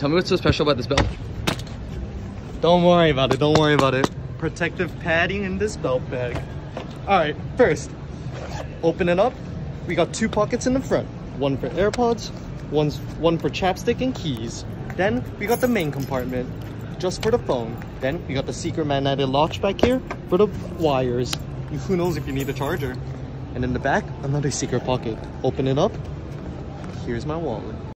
Tell me what's so special about this belt. Don't worry about it, don't worry about it. Protective padding in this belt bag. Alright, first, open it up. We got 2 pockets in the front. One for AirPods, one for chapstick and keys. Then we got the main compartment, just for the phone. Then we got the secret magnetic latch back here for the wires. Who knows if you need a charger. And in the back, another secret pocket. Open it up. Here's my wallet.